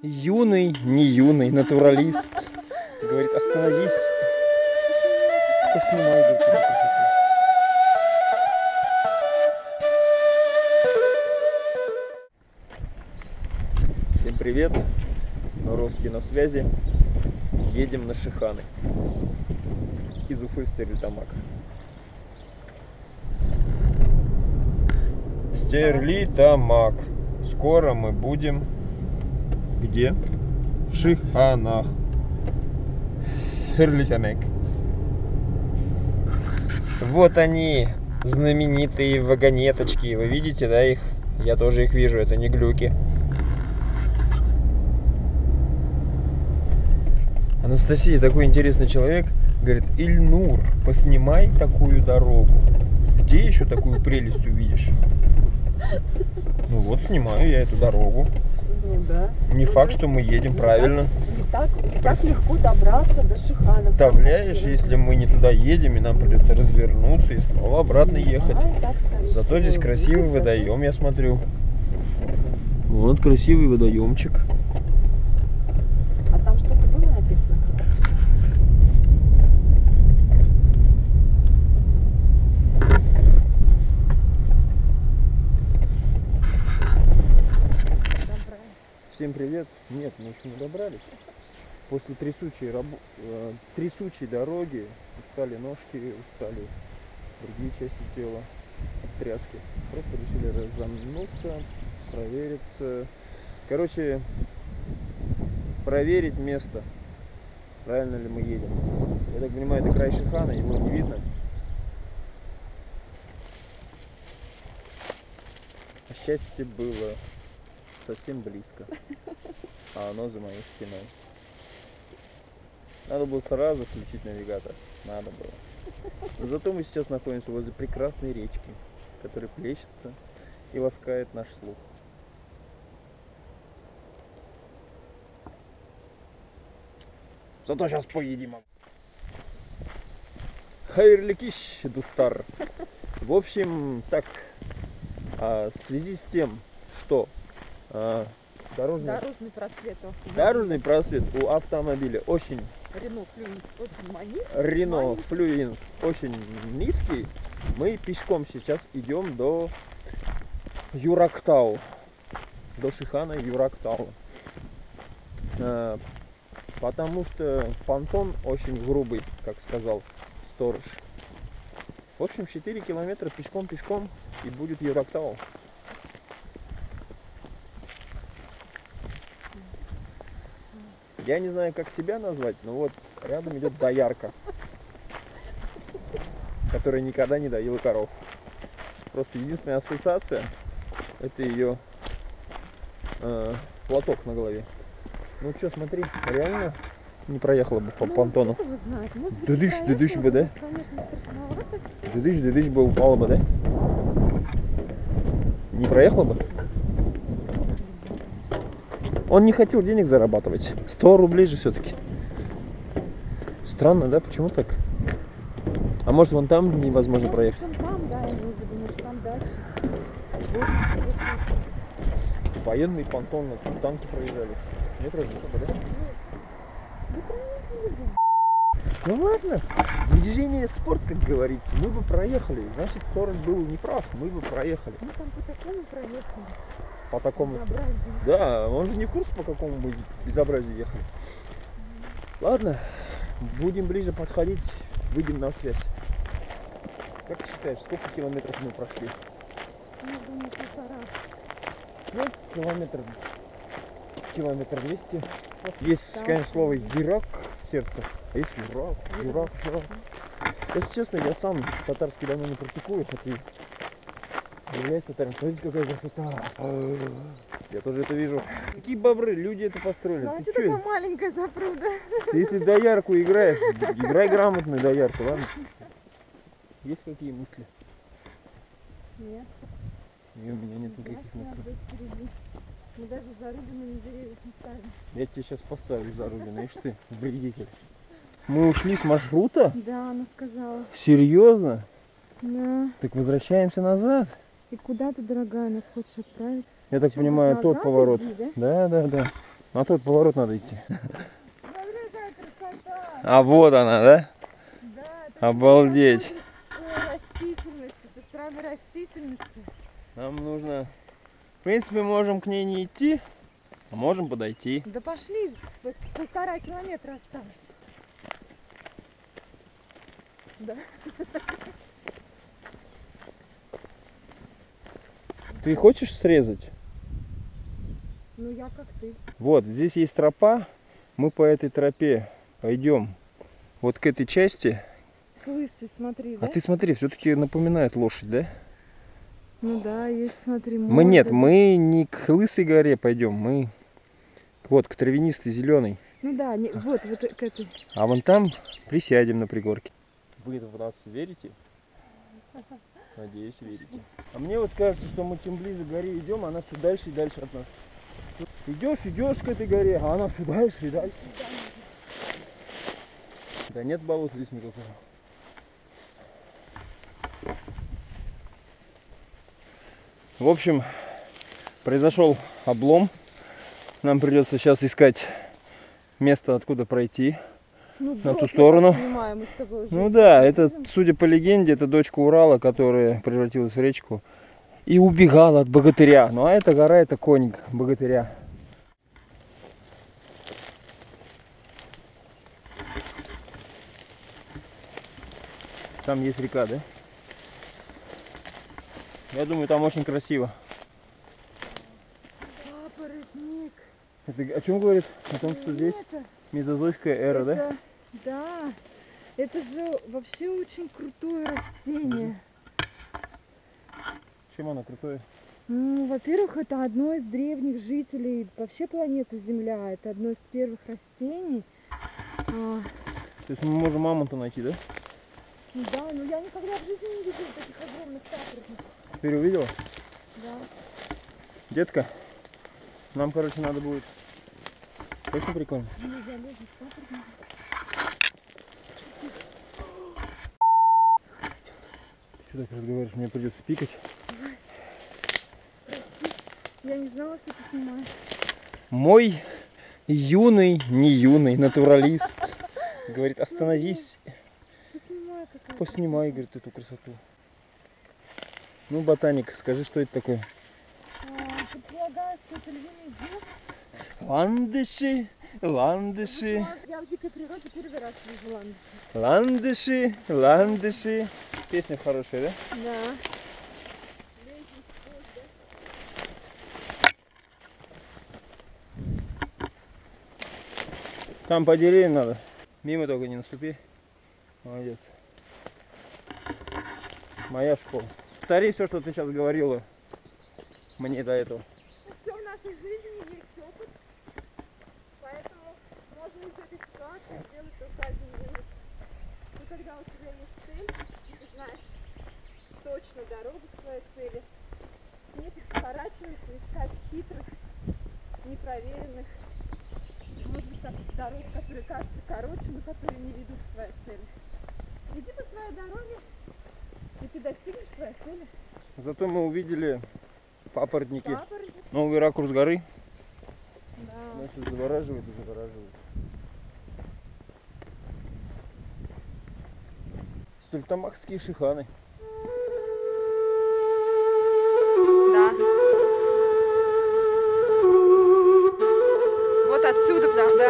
Юный, не юный, натуралист. Говорит, остановись. Поснимай, говорит, эту красоту. Всем привет. Норовский на связи. Едем на Шиханы. Из Уфы в Стерлитамак. Стерлитамак. Скоро мы будем... Где? В Шиханах. Стерлитамак. Вот они, знаменитые вагонеточки. Вы видите, да, их? Я тоже их вижу, это не глюки. Анастасия такой интересный человек. Говорит, Ильнур, поснимай такую дорогу. Где еще такую прелесть увидишь? Ну вот, снимаю я эту дорогу. Ну да. Не факт, что мы едем правильно. Не так легко добраться до Шиханов. Представляешь, если мы не туда едем, и нам придется развернуться и снова обратно ехать. Зато здесь красивый водоем, я смотрю. Вот красивый водоемчик. А там что-то было написано? Всем привет. Нет, мы еще не добрались. После трясучей дороги устали ножки, устали другие части тела от тряски. Просто решили разомнуться, провериться. Короче, проверить место, правильно ли мы едем. Я так понимаю, это край Шихана, его не видно. А счастье было совсем близко, а оно за моей спиной. Надо было сразу включить навигатор, надо было. Но зато мы сейчас находимся возле прекрасной речки, которая плещется и ласкает наш слух. Зато сейчас поедим. Хайрликиш, Дустар. В общем, так, в связи с тем, что Дорожный просвет у автомобиля очень Рено Флюенс очень низкий. Мы пешком сейчас идем до Юрактау, до Шихана Юрактау, потому что понтон очень грубый, как сказал сторож. В общем, 4 километра пешком и будет Юрактау. Я не знаю, как себя назвать, но вот рядом идет доярка, которая никогда не доила коров. Просто единственная ассоциация — это ее платок на голове. Ну что, смотри, реально не проехала бы по понтону. Дыдыш бы, да? Конечно, страшновато. Дыдыш бы упала бы, да? Не проехала бы? Он не хотел денег зарабатывать. 100 рублей же все-таки. Странно, да? Почему так? А может, вон там невозможно проехать? Там, да, я не думаю, что там дальше. Военный понтон, тут танки проезжали. Нет разве, да? Ну ладно. Движение спорт, как говорится. Мы бы проехали. Значит, сторож был неправ. Мы бы проехали. Мы там по такому проехали. По такому. Безобразию. Да, он же не в курсе, по какому мы безобразию ехали. Ладно, будем ближе подходить, выйдем на связь. Как ты считаешь, сколько километров мы прошли? Я думаю, 1,5. Ну, километр 200. Есть, конечно, слово «гирак» в сердце, а есть «юрак». Если честно, я сам татарский давно не практикую, хотя являюсь татарин. Смотрите, какая красота. Я тоже это вижу. Какие бобры, люди это построили. Ну а Ты что чё? такая маленькая запруда? Ты если доярку играешь, играй грамотную доярку, ладно? Есть какие мысли? Нет. Не, у меня нет никаких мыслей. Мы даже зарубины на деревьях не ставим. Я тебе сейчас поставлю зарубины, ишь ты, вредитель. Мы ушли с маршрута? Да, она сказала. Серьезно? Да. Так возвращаемся назад? И куда ты, дорогая, нас хочешь отправить? Я так Что, понимаю, вот тот назад поворот. иди, Да? Да. На тот поворот надо идти. Смотри, какая красота. А вот она, да? Да, это Обалдеть. растительности, со стороны растительности. Нам нужно... В принципе, можем к ней не идти, а можем подойти. Да пошли, 1,5 километра осталось. Да. Ты хочешь срезать? Ну я как ты. Вот, здесь есть тропа. Мы по этой тропе пойдем вот к этой части. Лысый, смотри, да? А ты смотри, все-таки напоминает лошадь, да? Ну да, есть, смотри, Мы нет, морда. мы не к Лысой горе пойдем, мы вот к травянистой зеленой. Ну да, вот к этой. А вон там присядем на пригорке. Вы в нас верите? Надеюсь, верите. А мне вот кажется, что мы чем ближе к горе идем, она все дальше и дальше от нас. Идешь к этой горе, а она все дальше и дальше. Да нет болот здесь никакого. В общем, произошел облом. Нам придется сейчас искать место, откуда пройти. Ну, на ту брод, сторону. Я так понимаю, мы с тобой уже Ну да, это, видим. судя по легенде, это дочка Урала, которая превратилась в речку и убегала от богатыря. Ну а эта гора, это конь богатыря. Там есть река, да? Я думаю, там очень красиво. Папоротник. Это о чем говорит? О том, что здесь Это, мезозойская эра, да? это, да. Это же вообще очень крутое растение. Чем оно крутое? Ну, во-первых, это одно из древних жителей вообще планеты Земля. Это одно из первых растений. То есть мы можем мамонта найти, да? Да, но я никогда в жизни не видела таких огромных папоротников. Теперь увидела? Да. Детка, нам, короче, надо будет... Точно прикольно? Не залезет в папоротник. Что так разговариваешь? Мне придется пикать. Я не знала, что ты снимаешь. Мой юный, не юный, натуралист говорит, остановись, Поснимай какая-то. поснимай, говорит, эту красоту. Ну, ботаник, скажи, что это такое? Предполагаю, что это львиный зуб. Ландыши, ландыши, Я в дикой природе первый раз вижу ландыши. ландыши, ландыши. Песня хорошая, да? Да. Там по деревьям надо. Мимо только не наступи. Молодец. Моя школа. Повтори все, что ты сейчас говорила мне до этого. Все в нашей жизни есть опыт, поэтому можно из этой ситуации сделать только один вывод. Но когда у тебя есть цель, и ты знаешь точно дорогу к своей цели, нет их сворачиваться, искать хитрых, непроверенных, может быть, так, дорог, которые кажутся короче, но которые не ведут к твоей цели. Иди по своей дороге, и ты достигнешь своей цели. Зато мы увидели папоротники. Папоротник. Новый ракурс горы. Да. Значит, завораживает и завораживает. Стольтамакские шиханы. Да. Вот отсюда, да.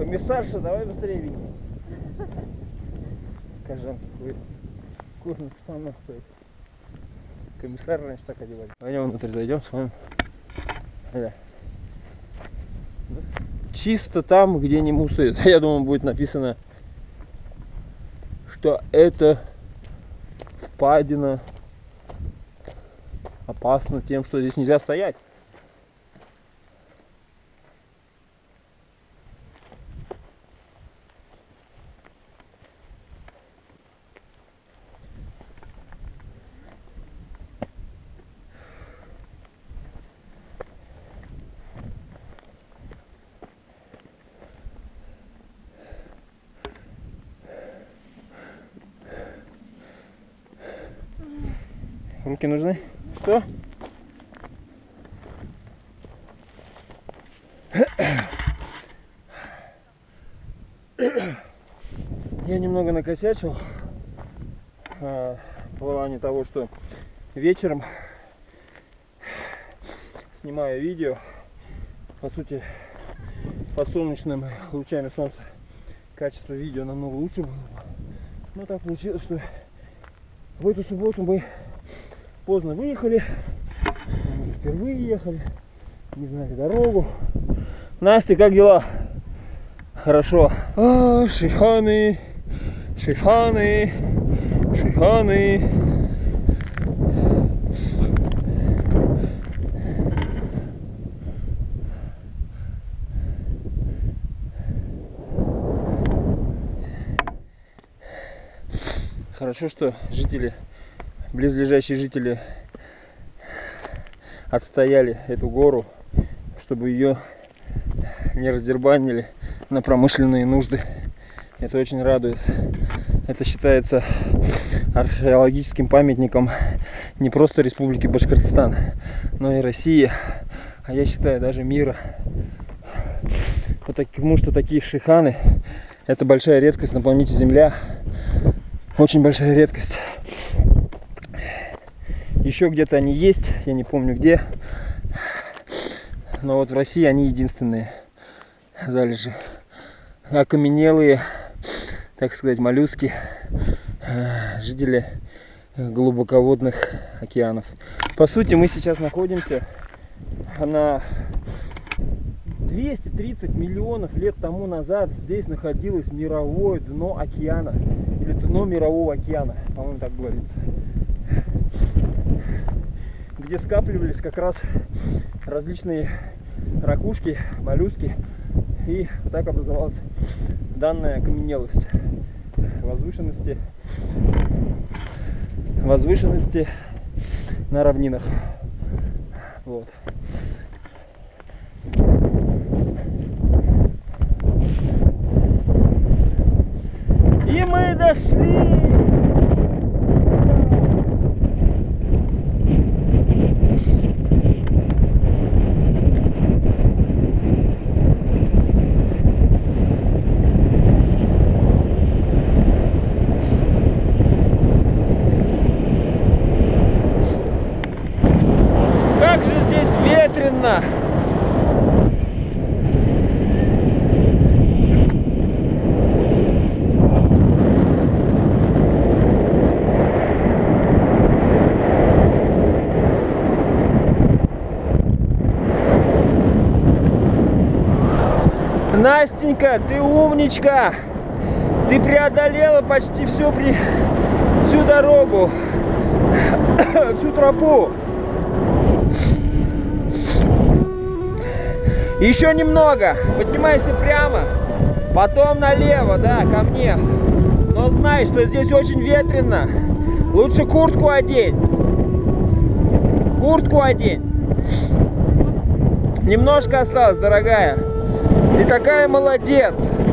Комиссарша, давай быстрее види. Кожанки, кожаных штанах стоит. Комиссар раньше так одевали. Пойдем внутрь зайдем, смотрим. Чисто там, где не мусорят. Я думаю, будет написано, что это впадина опасно тем, что здесь нельзя стоять. Руки нужны? Что? Я немного накосячил в плане того, что вечером снимаю видео, по сути, под солнечными лучами солнца качество видео намного лучше было. Но так получилось, что в эту субботу мы поздно выехали, мы уже впервые ехали, не знали дорогу. Настя, как дела? Хорошо. Шиханы, шиханы, шиханы. Хорошо, что жители, близлежащие жители отстояли эту гору, чтобы ее не раздербанили на промышленные нужды. Это очень радует. Это считается археологическим памятником не просто Республики Башкортостан, но и России, а я считаю даже мира. Потому что такие шиханы — это большая редкость на планете Земля. Очень большая редкость. Еще где-то они есть, я не помню где. Но вот в России они единственные залежи. Окаменелые, так сказать, моллюски, жители глубоководных океанов. По сути, мы сейчас находимся на 230 миллионов лет тому назад. Здесь находилось мировое дно океана. Или дно мирового океана, по-моему, так говорится. Где скапливались как раз различные ракушки, моллюски. И вот так образовалась данная окаменелость. Возвышенности на равнинах. Вот. И мы дошли! Как же здесь ветрено! Настенька, ты умничка! Ты преодолела почти всю дорогу, всю тропу. Еще немного. Поднимайся прямо, потом налево, да, ко мне. Но знай, что здесь очень ветрено. Лучше куртку одень. Куртку одень. Немножко осталось, дорогая. Ты такая молодец.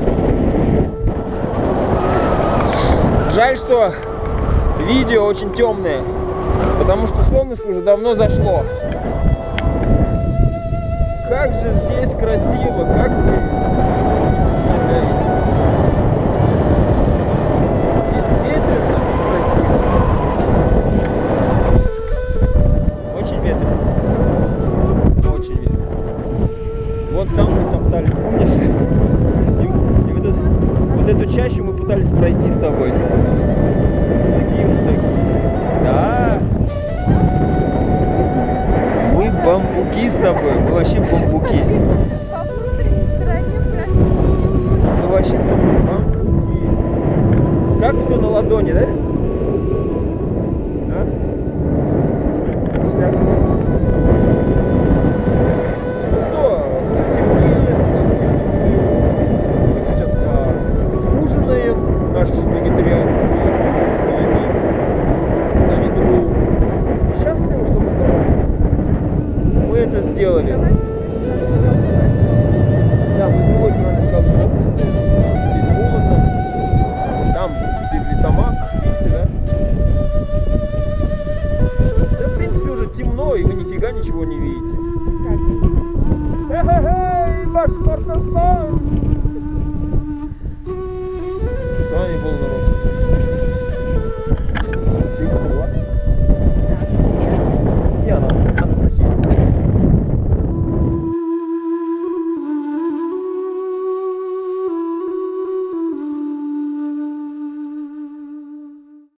Жаль, что видео очень темное, потому что солнышко уже давно зашло. Как же здесь красиво, как ты... Здесь ветрено и красиво. Очень ветрено. Очень ветрено. Вот там мы топтались, помнишь? чащу мы пытались пройти с тобой. Такие вот такие. Да. Мы бамбуки с тобой. Мы вообще бамбуки. По внутренней стороне прошли. Мы вообще с тобой бамбуки. Как все на ладони, да? А? Ништяк. Ну что, уже темнеет. Мы сейчас поужинаем. Наш вегетарианский они думаю, счастливы, что мы заработали. Мы это сделали. Да, мы другой стороны скалы. Здесь холодно. Там Стерлитамак, видите, да? Да, в принципе, уже темно, и вы нифига ничего не видите. Эй, Башкортостан!